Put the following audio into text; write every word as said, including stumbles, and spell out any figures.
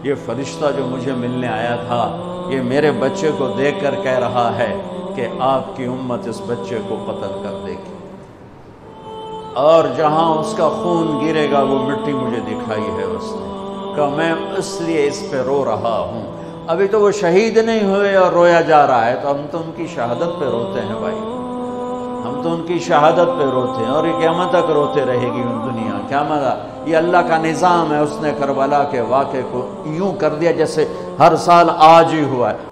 ये फरिश्ता जो मुझे मिलने आया था ये मेरे बच्चे को देखकर कह रहा है कि आपकी उम्मत इस बच्चे को कत्ल कर देगी और जहाँ उसका खून गिरेगा वो मिट्टी मुझे दिखाई है उसने कहा मैं इसलिए इस पे रो रहा हूँ। अभी तो वो शहीद नहीं हुए और रोया जा रहा है, तो हम तो उनकी शहादत पे रोते हैं भाई, हम तो उनकी शहादत पे रोते हैं और ये क़यामत तक रोते रहेगी दुनिया। क्या मज़ा, ये अल्लाह का निज़ाम है, उसने करबला के वाक़े को यूँ कर दिया जैसे हर साल आज ही हुआ है।